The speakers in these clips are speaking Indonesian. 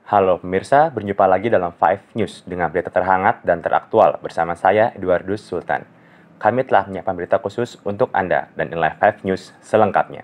Halo pemirsa, berjumpa lagi dalam Five News dengan berita terhangat dan teraktual bersama saya, Eduardus Sultan. Kami telah menyiapkan berita khusus untuk Anda dan inilah Five News selengkapnya.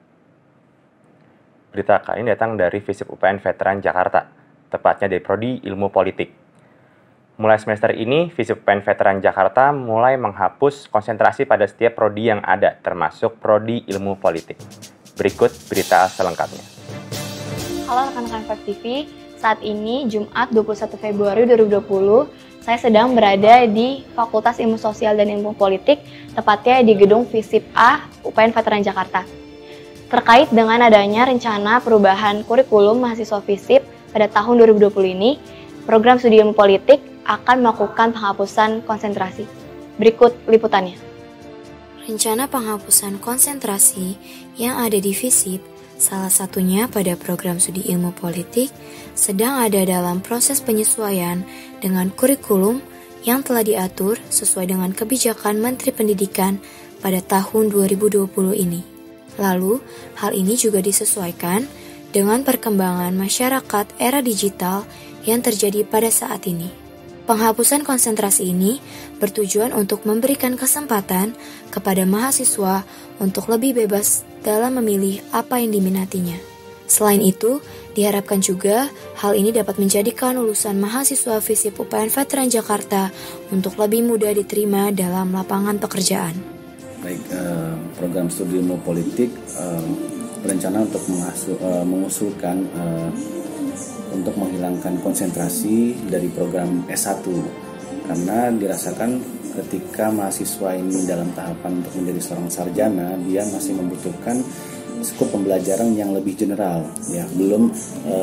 Berita kali ini datang dari FISIP UPN Veteran Jakarta, tepatnya dari Prodi Ilmu Politik. Mulai semester ini, FISIP UPN Veteran Jakarta mulai menghapus konsentrasi pada setiap prodi yang ada, termasuk Prodi Ilmu Politik. Berikut berita selengkapnya. Halo rekan-rekan Five TV, saat ini Jumat 21 Februari 2020, saya sedang berada di Fakultas Ilmu Sosial dan Ilmu Politik, tepatnya di gedung FISIP A UPN Veteran Jakarta. Terkait dengan adanya rencana perubahan kurikulum mahasiswa FISIP pada tahun 2020 ini, program studi ilmu politik akan melakukan penghapusan konsentrasi. Berikut liputannya. Rencana penghapusan konsentrasi yang ada di FISIP, salah satunya pada program studi ilmu politik, sedang ada dalam proses penyesuaian dengan kurikulum yang telah diatur sesuai dengan kebijakan Menteri Pendidikan pada tahun 2020 ini. Lalu, hal ini juga disesuaikan dengan perkembangan masyarakat era digital yang terjadi pada saat ini. Penghapusan konsentrasi ini bertujuan untuk memberikan kesempatan kepada mahasiswa untuk lebih bebas dalam memilih apa yang diminatinya. Selain itu, diharapkan juga hal ini dapat menjadikan lulusan mahasiswa FISIP UPN Veteran Jakarta untuk lebih mudah diterima dalam lapangan pekerjaan. Baik, program studi ilmu politik berencana untuk mengusulkan untuk menghilangkan konsentrasi dari program S1 karena dirasakan ketika mahasiswa ini dalam tahapan untuk menjadi seorang sarjana, dia masih membutuhkan skup pembelajaran yang lebih general, ya, belum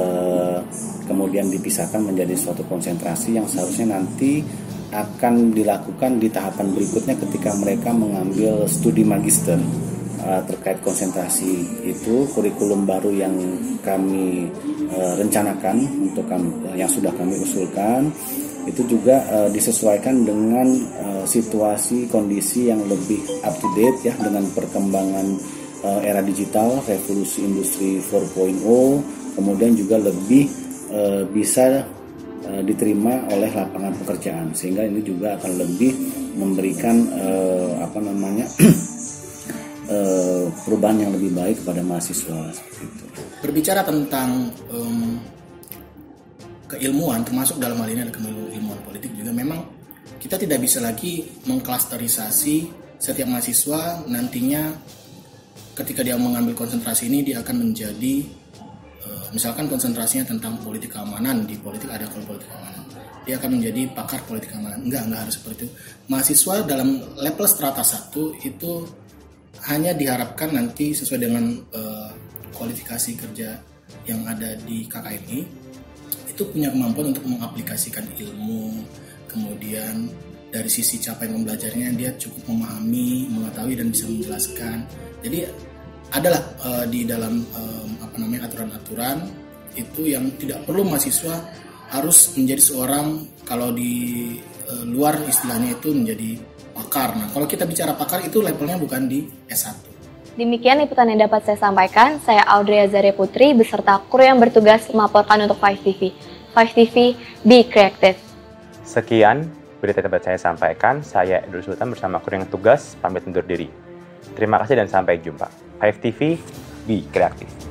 kemudian dipisahkan menjadi suatu konsentrasi yang seharusnya nanti akan dilakukan di tahapan berikutnya ketika mereka mengambil studi magister. Terkait konsentrasi itu, kurikulum baru yang kami rencanakan untuk yang sudah kami usulkan itu juga disesuaikan dengan situasi kondisi yang lebih up to date, ya, dengan perkembangan era digital, revolusi industri 4.0, kemudian juga lebih bisa diterima oleh lapangan pekerjaan, sehingga ini juga akan lebih memberikan perubahan yang lebih baik kepada mahasiswa seperti itu. Berbicara tentang keilmuan, termasuk dalam hal ini ada keilmuan politik juga, memang kita tidak bisa lagi mengklasterisasi setiap mahasiswa nantinya ketika dia mengambil konsentrasi ini dia akan menjadi misalkan konsentrasinya tentang politik keamanan, di politik ada politik keamanan, dia akan menjadi pakar politik keamanan. Enggak harus seperti itu. Mahasiswa dalam level strata 1 itu hanya diharapkan nanti sesuai dengan kualifikasi kerja yang ada di KKMI itu punya kemampuan untuk mengaplikasikan ilmu, kemudian dari sisi capaian pembelajarannya dia cukup memahami, mengetahui dan bisa menjelaskan. Jadi adalah di dalam aturan-aturan itu yang tidak perlu mahasiswa harus menjadi seorang, kalau di luar istilahnya itu menjadi pakar. Nah, kalau kita bicara pakar itu levelnya bukan di S1. Demikian liputan yang dapat saya sampaikan. Saya Audrey Azaria Putri beserta kru yang bertugas melaporkan untuk Five TV. Five TV, be creative. Sekian berita yang dapat saya sampaikan. Saya Eduardus Sultan bersama kru yang tugas pamit undur diri. Terima kasih dan sampai jumpa. Five TV, be creative.